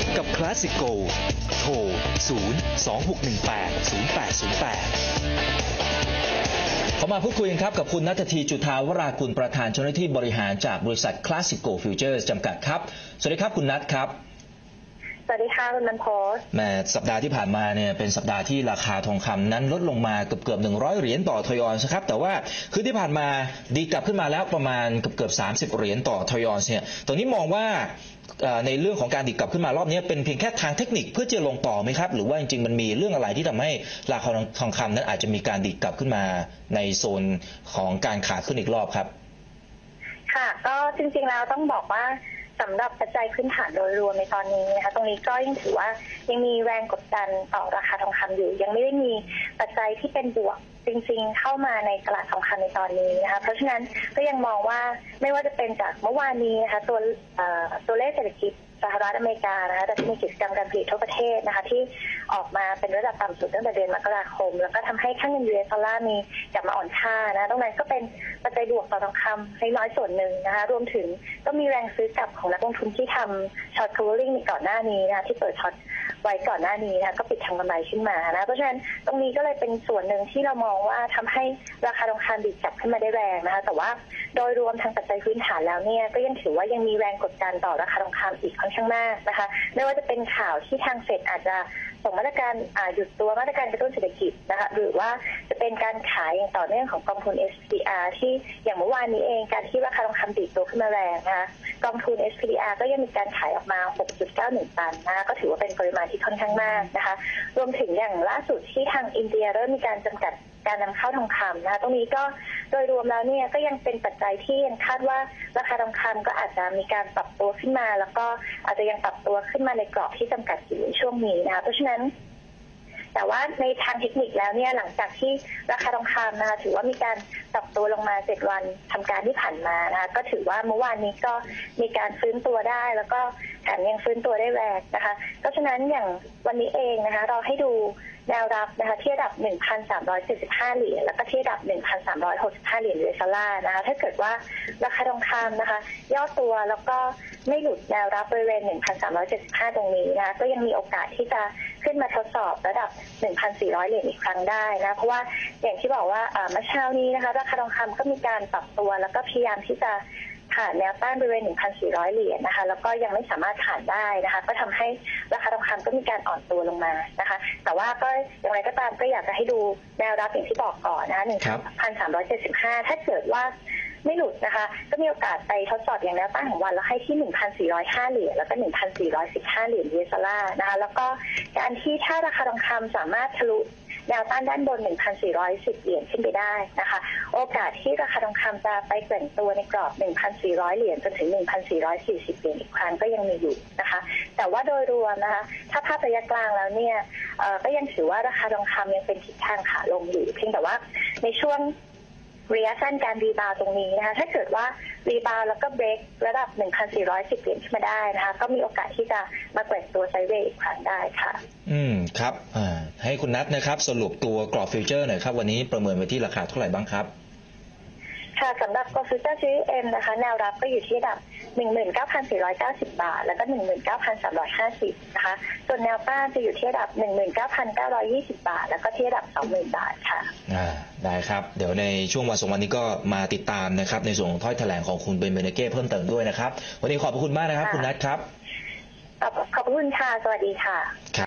กับ Classic Go โทร 026180808 เขามาพูดคุยกันครับกับคุณณัฐทีจุฑาวรากุลประธานเจ้าหน้าที่บริหารจากบริษัท Classic Go Futures จำกัดครับสวัสดีครับคุณนัทครับสวัสดีค่ะคุณนันโพสแม่สัปดาห์ที่ผ่านมาเนี่ยเป็นสัปดาห์ที่ราคาทองคำนั้นลดลงมาเกือบ100เหรียญต่อทอยออนซ์ครับแต่ว่าคือที่ผ่านมาดีกลับขึ้นมาแล้วประมาณเกือบ30เหรียญต่อทอยออนซ์เนี่ยตรงนี้มองว่าในเรื่องของการดีกลับขึ้นมารอบนี้เป็นเพียงแค่ทางเทคนิคเพื่อจะลงต่อไหมครับหรือว่าจริงๆมันมีเรื่องอะไรที่ทำให้ราคาทองคำนั้นอาจจะมีการดีกลับขึ้นมาในโซนของการขาขึ้นอีกรอบครับค่ะก็จริงๆแล้วต้องบอกว่าสำหรับปัจจัยพื้นฐานโดยรวมในตอนนี้นะคะตรงนี้ก็ยังถือว่ายังมีแรงกดดันต่อราคาทองคำอยู่ยังไม่ได้มีปัจจัยที่เป็นบวกจริงๆเข้ามาในตลาดทองคำในตอนนี้นะคะเพราะฉะนั้นก็ยังมองว่าไม่ว่าจะเป็นจากเมื่อวานนี้นะคะตัวเลขเศรษฐกิจสหรัฐอเมริกานะคะดัชนีกิจกรรมการผลิตทั่วประเทศนะคะที่ออกมาเป็นระดับต่ำสุดตั้งแต่เดือนมกราคมแล้วก็ทำให้ค่าเงิน US ดอลลาร์มีกลับมาอ่อนค่านะตรงนั้นก็เป็นปัจจัยบวกต่อทองคำให้น้อยส่วนหนึ่งนะคะรวมถึงก็มีแรงซื้อกลับของนักลงทุนที่ทำช็อต covering ก่อนหน้านี้นะที่เปิดช็อตไว้ก่อนหน้านี้นะก็ปิดทางกำไรขึ้นมานะเพราะฉะนั้นตรงนี้ก็เลยเป็นส่วนหนึ่งที่เรามองว่าทำให้ราคาทองคำดีดกลับขึ้นมาได้แรงนะคะแต่ว่าโดยรวมทางปัจจัยพื้นฐานแล้วเนี่ยก็ยังถือว่ายังมีแรงกดดันต่อราคาทองคำอีกค่อนข้างมากนะคะไม่ว่าจะเป็นข่าวที่ทางเฟดอาจจะส่งมาตรการหยุดตัวมาตรการกระตุ้นเศรษฐกิจนะคะหรือว่าจะเป็นการขายอย่างต่อเนื่องของกองทุน SPDR ที่อย่างเมื่อวานนี้เองการที่ราคาทองคำดีดตัวขึ้นมาแรงนะคะกองทุน SPDR ก็ยังมีการขายออกมา 6.91 ตันนะคะก็ถือว่าเป็นปริมาณที่ค่อนข้างมากนะคะรวมถึงอย่างล่าสุดที่ทางอินเดียเริ่มมีการจำกัดการนำเข้าทองคำนะคะตรงนี้ก็โดยรวมแล้วเนี่ยก็ยังเป็นปัจจัยที่ยังคาดว่าราคาทองคำก็อาจจะมีการปรับตัวขึ้นมาแล้วก็อาจจะยังปรับตัวขึ้นมาในกรอบที่จำกัดอยู่ในช่วงนี้นะคะเพราะฉะนั้นแต่ว่าในทางเทคนิคแล้วเนี่ยหลังจากที่ราคาทองคำนะคะถือว่ามีการปรับตัวลงมา7วันทำการที่ผ่านมานะคะก็ถือว่าเมื่อวานนี้ก็มีการฟื้นตัวได้แล้วก็แถมยังฟื้นตัวได้แรงนะคะเพราะฉะนั้นอย่างวันนี้เองนะคะเราให้ดูแนวรับนะคะที่ระดับ 1,375 เหรียญแล้วก็ที่ระดับ 1,365 เหรียญ US ดอลลาร์นะคะถ้าเกิดว่าราคาทองคำนะคะย่อตัวแล้วก็ไม่หลุดแนวรับบริเวณ 1,375 ตรงนี้นะคะก็ยังมีโอกาสที่จะขึ้นมาทดสอบระดับ 1,400 เหรียญอีกครั้งได้นะเพราะว่าอย่างที่บอกว่าเมื่อเช้านี้นะคะราคาทองคำก็มีการปรับตัวแล้วก็พยายามที่จะผ่านแนวต้านบริเวณ 1,400 เหรียญนะคะแล้วก็ยังไม่สามารถผ่านได้นะคะก็ทำให้ราคาทองคำก็มีการอ่อนตัวลงมานะคะแต่ว่าก็อย่างไรก็ตามก็อยากจะให้ดูแนวรับอย่างที่บอกก่อนนะคะ 1,375 ถ้าเกิดว่าไม่หลุดนะคะก็มีโอกาสไปทดสอบอย่างแนวต้านของวันแล้วให้ที่ 1,405 เหรียญแล้วก็ 1,415 เหรียญ US ดอลลาร์นะคะแล้วก็การที่ถ้าราคาทองคำสามารถทะลุแนวต้านด้านบน 1,410 เหรียญขึ้นไปได้นะคะโอกาสที่ราคาทองคำจะไปแกว่งตัวในกรอบ 1,400 เหรียญจนถึง 1,440 เหรียญอีกครั้งก็ยังมีอยู่นะคะแต่ว่าโดยรวมนะคะถ้าภาพระยะกลางแล้วเนี่ยก็ยังถือว่าราคาทองคำยังเป็นทิศทางขาลงอยู่เพียงแต่ว่าในช่วงระยะสั้นการรีบาวตรงนี้นะคะถ้าเกิดว่ารีบาวแล้วก็เบรกระดับ 1,410 เหรียญขึ้นมาได้นะคะก็มีโอกาสที่จะมาแกว่งตัวไซด์เวย์อีกครั้งได้ค่ะครับให้คุณนัทนะครับสรุปตัวกรอบฟิวเจอร์หน่อยครับวันนี้ประเมินไว้ที่ราคาเท่าไหร่บ้างครับค่ะสำหรับกอล์ฟฟิวเจอร์ซีรีส์ M นะคะแนวรับก็อยู่ที่ระดับ 19,490 บาทแล้วก็ 19,350 นะคะส่วนแนวต้านจะอยู่ที่ระดับ 19,920 บาทแล้วก็ที่ระดับ 20,000 บาทค่ะได้ครับเดี๋ยวในช่วงวันสองวันนี้ก็มาติดตามนะครับในส่วนของถ้อยแถลงของคุณเบนเบเนเก้เพิ่มเติมด้วยนะครับวันนี้ขอบคุณมากนะครับคุณนัทครับขอบคุณค่ะสวัสดีค่ะ